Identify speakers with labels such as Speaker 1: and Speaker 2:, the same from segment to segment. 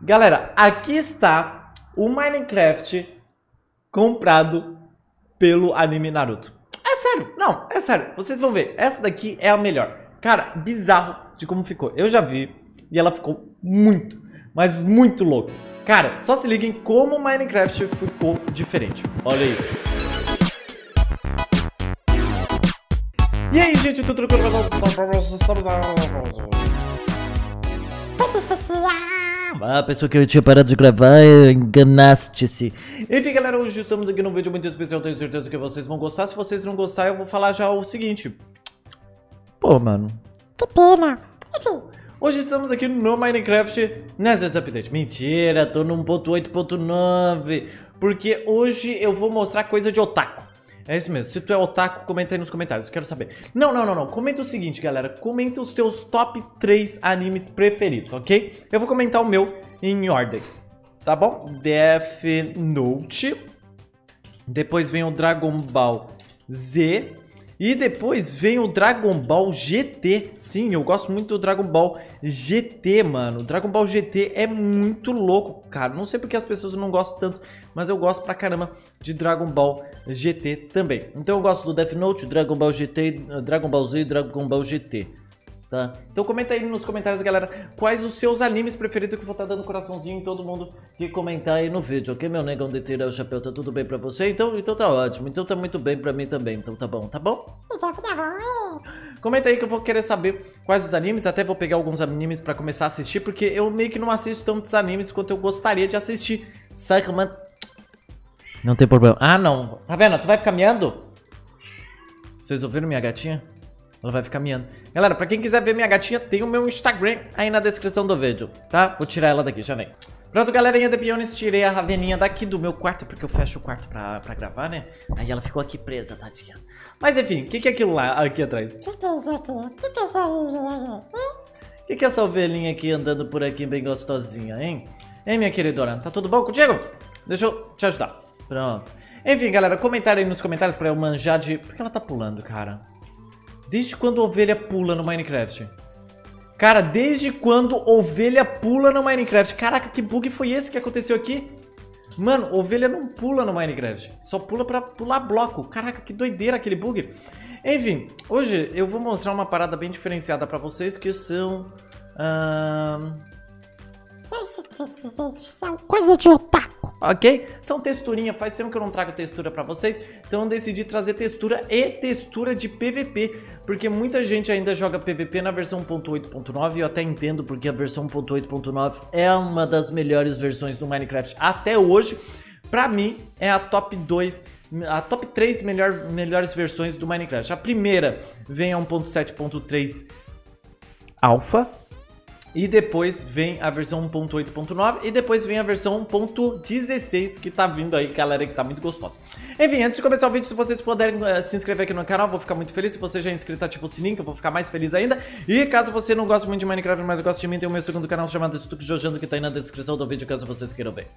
Speaker 1: Galera, aqui está o Minecraft comprado pelo anime Naruto. É sério, não, é sério. Vocês vão ver, essa daqui é a melhor. Cara, bizarro de como ficou. Eu já vi e ela ficou muito, mas muito louca. Cara, só se liguem como o Minecraft ficou diferente. Olha isso. E aí, gente, tudo tranquilo? Estamos... Ah, pensou que eu tinha parado de gravar, enganaste-se. Enfim, galera, hoje estamos aqui num vídeo muito especial, tenho certeza que vocês vão gostar. Se vocês não gostarem, eu vou falar já o seguinte. Pô, mano, que pena. Enfim, hoje estamos aqui no Minecraft nessas update. Mentira, tô no 1.8.9, porque hoje eu vou mostrar coisa de otaku. É isso mesmo, se tu é otaku, comenta aí nos comentários, quero saber. Não, comenta o seguinte, galera, comenta os teus top 3 animes preferidos, ok? Eu vou comentar o meu em ordem, tá bom? Death Note, depois vem o Dragon Ball Z e depois vem o Dragon Ball GT. Sim, eu gosto muito do Dragon Ball GT, mano. Dragon Ball GT é muito louco, cara. Não sei porque as pessoas não gostam tanto, mas eu gosto pra caramba de Dragon Ball GT também. Então eu gosto do Death Note, Dragon Ball GT, Dragon Ball Z e Dragon Ball GT. Tá? Então comenta aí nos comentários, galera, quais os seus animes preferidos, que eu vou estar dando coraçãozinho em todo mundo que comentar aí no vídeo, ok, meu negão de tirar o chapéu? Tá tudo bem pra você? Então tá ótimo, então tá muito bem pra mim também, então tá bom, tá bom? Comenta aí que eu vou querer saber quais os animes, até vou pegar alguns animes pra começar a assistir, porque eu meio que não assisto tantos animes quanto eu gostaria de assistir, saca, mano? Não tem problema. Ah, não, tá vendo? Tu vai ficar miando? Vocês ouviram minha gatinha? Ela vai ficar miando. Galera, pra quem quiser ver minha gatinha, tem o meu Instagram aí na descrição do vídeo, tá? Vou tirar ela daqui, já vem. Pronto, galerinha de Piones, tirei a Raveninha daqui do meu quarto, porque eu fecho o quarto pra gravar, né? Aí ela ficou aqui presa, tadinha. Mas enfim, o que é aquilo lá, aqui atrás? O que é isso aqui? O que é essa ovelhinha aí? O que é essa ovelhinha aqui andando por aqui bem gostosinha, hein? Hein, minha queridona? Tá tudo bom contigo? Deixa eu te ajudar. Pronto. Enfim, galera, comentário aí nos comentários pra eu manjar de... Por que ela tá pulando, cara? Desde quando ovelha pula no Minecraft? Cara, desde quando ovelha pula no Minecraft? Caraca, que bug foi esse que aconteceu aqui? Mano, ovelha não pula no Minecraft. Só pula pra pular bloco. Caraca, que doideira aquele bug. Enfim, hoje eu vou mostrar uma parada bem diferenciada pra vocês, que são... São coisa de otaku, ok? São texturinha, faz tempo que eu não trago textura pra vocês, então eu decidi trazer textura e textura de PVP, porque muita gente ainda joga PVP na versão 1.8.9, e eu até entendo porque a versão 1.8.9 é uma das melhores versões do Minecraft até hoje. Pra mim, é a top 2, a top 3 melhores versões do Minecraft. A primeira vem a 1.7.3 Alpha. E depois vem a versão 1.8.9 e depois vem a versão 1.16 que tá vindo aí, galera, que tá muito gostosa. Enfim, antes de começar o vídeo, se vocês puderem se inscrever aqui no canal, eu vou ficar muito feliz. Se você já é inscrito, ativa o sininho, que eu vou ficar mais feliz ainda. E caso você não goste muito de Minecraft, mas gosta de mim, tem o meu segundo canal chamado Stuck Jojando, que tá aí na descrição do vídeo, caso vocês queiram ver.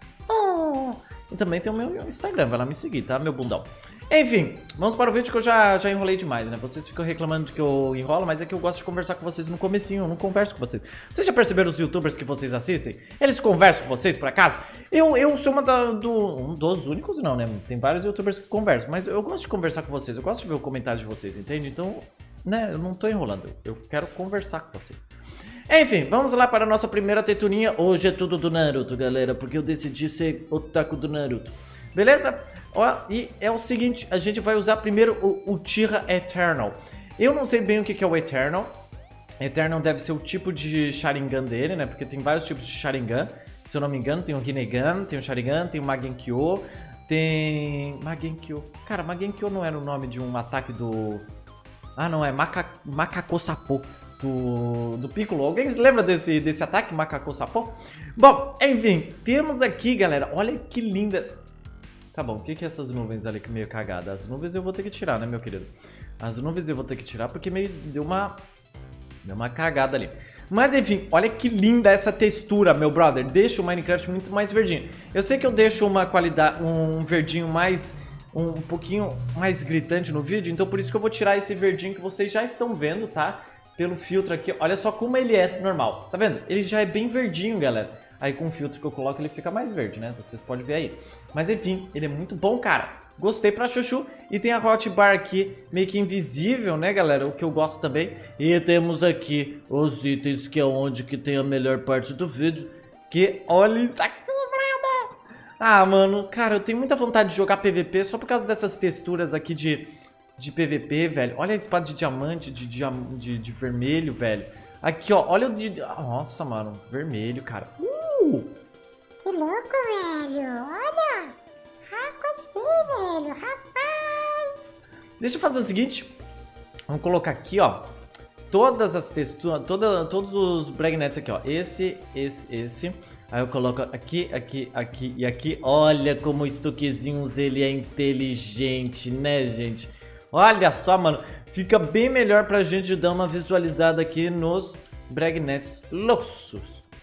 Speaker 1: E também tem o meu Instagram, vai lá me seguir, tá, meu bundão? Enfim, vamos para o vídeo que eu já enrolei demais, né? Vocês ficam reclamando de que eu enrolo, mas é que eu gosto de conversar com vocês no comecinho, eu não converso com vocês. Vocês já perceberam os youtubers que vocês assistem? Eles conversam com vocês, por acaso? Eu sou um dos únicos, não, né? Tem vários youtubers que conversam, mas eu gosto de conversar com vocês, eu gosto de ver o comentário de vocês, entende? Então, né, eu não tô enrolando, eu quero conversar com vocês. Enfim, vamos lá para a nossa primeira teturinha. Hoje é tudo do Naruto, galera, porque eu decidi ser otaku do Naruto. Beleza? Ó, e é o seguinte, a gente vai usar primeiro o Uchiha Eternal. Eu não sei bem o que é o Eternal. Eternal deve ser o tipo de Sharingan dele, né? Porque tem vários tipos de Sharingan. Se eu não me engano, tem o Rinnegan, tem o Sharingan, tem o Magenkyo, tem... Magenkyo... Cara, Magenkyo não era o nome de um ataque do... Ah, não, é Makakosapo. Do Piccolo. Alguém se lembra desse ataque, Makakosapo? Bom, enfim, temos aqui, galera, olha que linda... Tá bom, o que é essas nuvens ali que meio cagada? As nuvens eu vou ter que tirar, né, meu querido? As nuvens eu vou ter que tirar porque meio deu uma cagada ali. Mas enfim, olha que linda essa textura, meu brother. Deixa o Minecraft muito mais verdinho. Eu sei que eu deixo uma qualidade, um verdinho mais... um pouquinho mais gritante no vídeo, então por isso que eu vou tirar esse verdinho que vocês já estão vendo, tá? Pelo filtro aqui, olha só como ele é normal, tá vendo? Ele já é bem verdinho, galera. Aí com o filtro que eu coloco ele fica mais verde, né? Vocês podem ver aí. Mas enfim, ele é muito bom, cara. Gostei pra chuchu. E tem a hotbar aqui, meio que invisível, né, galera? O que eu gosto também. E temos aqui os itens, que é onde que tem a melhor parte do vídeo. Que olha isso aqui, brother! Ah, mano, cara, eu tenho muita vontade de jogar PVP só por causa dessas texturas aqui de PVP, velho. Olha a espada de diamante, de vermelho, velho. Aqui, ó, olha o de... Nossa, mano, vermelho, cara.
Speaker 2: Que louco, velho. Olha. Ah, gostei, velho. Rapaz.
Speaker 1: Deixa eu fazer o seguinte. Vamos colocar aqui, ó. Todas as texturas, todos os Bragnets aqui, ó. Esse. Aí eu coloco aqui, aqui e aqui. Olha como o Stuckzinhos, ele é inteligente, né, gente? Olha só, mano. Fica bem melhor pra gente dar uma visualizada aqui nos Bragnets loucos.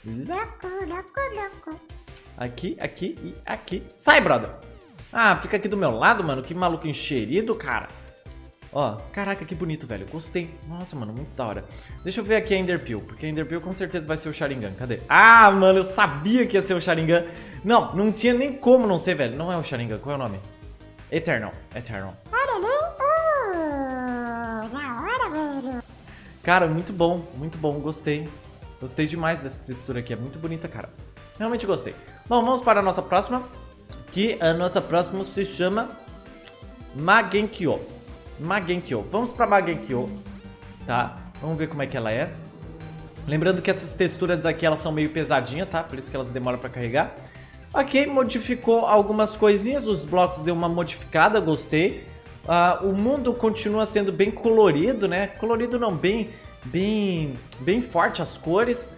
Speaker 2: Louco.
Speaker 1: Aqui e aqui. Sai, brother! Ah, fica aqui do meu lado, mano. Que maluco encherido, cara. Ó, caraca, que bonito, velho. Gostei. Nossa, mano, muito da hora. Deixa eu ver aqui a Enderpeel, porque a Enderpeel com certeza vai ser o Sharingan. Cadê? Ah, mano, eu sabia que ia ser o Sharingan. Não tinha nem como não ser, velho. Não é o Sharingan. Qual é o nome? Eternal.
Speaker 2: Olha ali. Na hora, velho.
Speaker 1: Cara, muito bom, gostei. Gostei demais dessa textura aqui, é muito bonita, cara. Realmente gostei. Bom, vamos para a nossa próxima, que a nossa próxima se chama Magenkyo. Vamos para Magenkyo, tá? Vamos ver como é que ela é. Lembrando que essas texturas aqui, elas são meio pesadinhas, tá? Por isso que elas demoram para carregar. Ok, modificou algumas coisinhas, os blocos deu uma modificada, gostei. O mundo continua sendo bem colorido, né? Colorido não, bem forte as cores.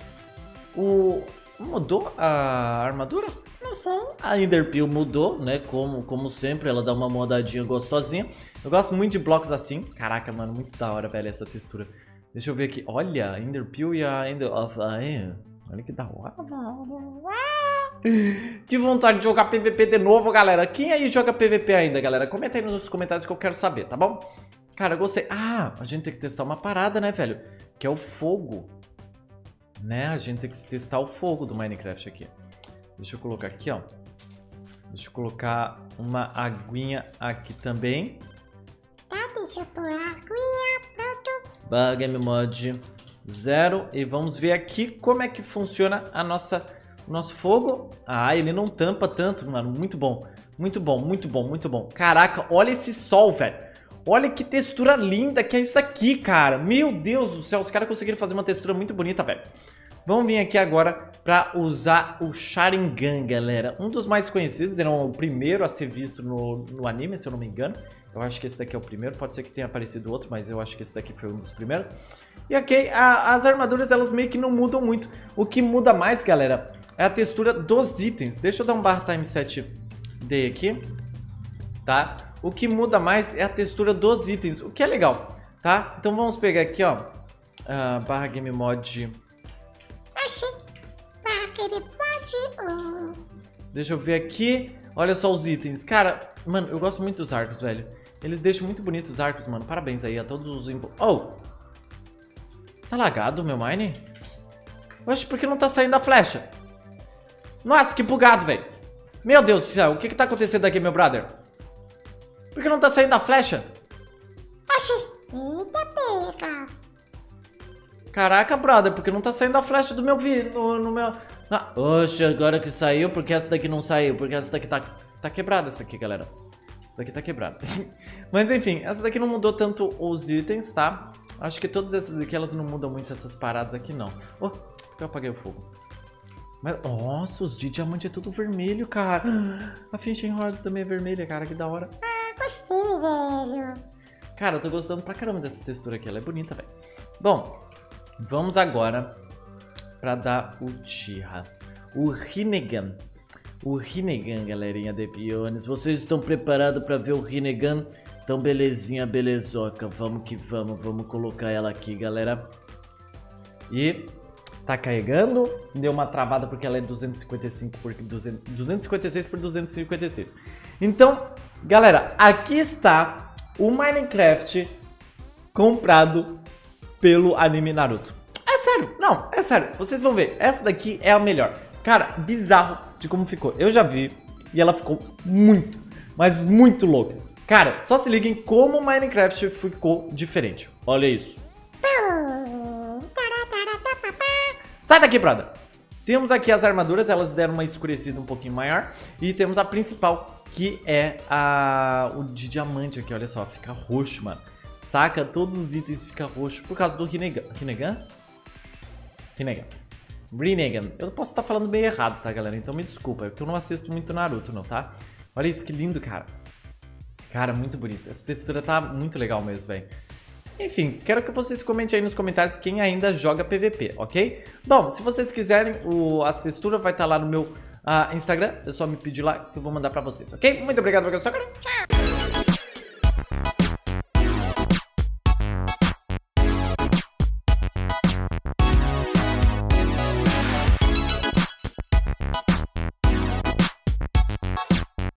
Speaker 1: Mudou a armadura?
Speaker 2: Não sei.
Speaker 1: A Enderpeel mudou, né? Como sempre, ela dá uma modadinha gostosinha. Eu gosto muito de blocos assim. Caraca, mano, muito da hora, velho, essa textura. Deixa eu ver aqui. Olha, a Enderpeel e a Ender of Iron. Olha que da hora. Que vontade de jogar PVP de novo, galera. Quem aí joga PVP ainda, galera? Comenta aí nos comentários que eu quero saber, tá bom? Cara, eu gostei. Ah, a gente tem que testar uma parada, né, velho? Que é o fogo. Né? A gente tem que testar o fogo do Minecraft aqui. Deixa eu colocar aqui, ó. Deixa eu colocar uma aguinha aqui também.
Speaker 2: Tá, deixa eu pôr a aguinha, pronto.
Speaker 1: Game Mod 0. E vamos ver aqui como é que funciona o nosso fogo. Ah, ele não tampa tanto, mano. Muito bom. Caraca, olha esse sol, velho. Olha que textura linda que é isso aqui, cara. Meu Deus do céu, os caras conseguiram fazer uma textura muito bonita, velho. Vamos vir aqui agora pra usar o Sharingan, galera. Um dos mais conhecidos, era o primeiro a ser visto no anime, se eu não me engano. Eu acho que esse daqui é o primeiro, pode ser que tenha aparecido outro, mas eu acho que esse daqui foi um dos primeiros. E ok, as armaduras, elas meio que não mudam muito. O que muda mais, galera, é a textura dos itens. Deixa eu dar um barra time set D aqui, tá? O que muda mais é a textura dos itens, o que é legal, tá? Então vamos pegar aqui, ó, barra game mod.
Speaker 2: Achei. Barra game mod.
Speaker 1: Deixa eu ver aqui. Olha só os itens. Cara, mano, eu gosto muito dos arcos, velho. Eles deixam muito bonitos os arcos, mano. Parabéns aí a todos os... Oh! Tá lagado o meu mine? Oxe, por que não tá saindo a flecha? Nossa, que bugado, velho. Meu Deus do céu, o que tá acontecendo aqui, meu brother? Por que não tá saindo a flecha?
Speaker 2: Oxi. Eita, pega.
Speaker 1: Caraca, brother, porque não tá saindo a flecha do meu vídeo, no meu... Oxe, agora que saiu, porque essa daqui não saiu, porque essa daqui tá quebrada, essa aqui, galera. Essa daqui tá quebrada. Mas enfim, essa daqui não mudou tanto os itens, tá? Acho que todas essas aqui, elas não mudam muito essas paradas aqui, não. Oh, por que eu apaguei o fogo? Mas, nossa, os de diamante é tudo vermelho, cara. A Fishing Rod também é vermelha, cara, que da hora.
Speaker 2: Gostei, velho.
Speaker 1: Cara, eu tô gostando pra caramba dessa textura aqui, ela é bonita, velho. Bom, vamos agora pra dar o Tira. O Rinnegan. O Rinnegan, galerinha de Piones. Vocês estão preparados pra ver o Rinnegan? Então, belezinha, belezoca. Vamos que vamos. Vamos colocar ela aqui, galera. E tá carregando. Deu uma travada porque ela é 255 por 256 por 256. Então, galera, aqui está o Minecraft comprado pelo anime Naruto. É sério, não, é sério. Vocês vão ver, essa daqui é a melhor. Cara, bizarro de como ficou. Eu já vi e ela ficou muito, mas muito louca. Cara, só se liguem como o Minecraft ficou diferente. Olha isso. Sai daqui, brother. Temos aqui as armaduras, elas deram uma escurecida um pouquinho maior. E temos a principal, que é o de diamante aqui, olha só. Fica roxo, mano. Saca? Todos os itens ficam roxos por causa do Rinnegan. Rinnegan. Eu posso estar falando meio errado, tá, galera? Então me desculpa, é porque eu não assisto muito Naruto, não, tá? Olha isso, que lindo, cara. Cara, muito bonito. Essa textura tá muito legal mesmo, velho. Enfim, quero que vocês comentem aí nos comentários quem ainda joga PVP, ok? Bom, se vocês quiserem, as texturas vai estar lá no meu Instagram. É só me pedir lá que eu vou mandar pra vocês, ok? Muito obrigado por assistir. Tchau!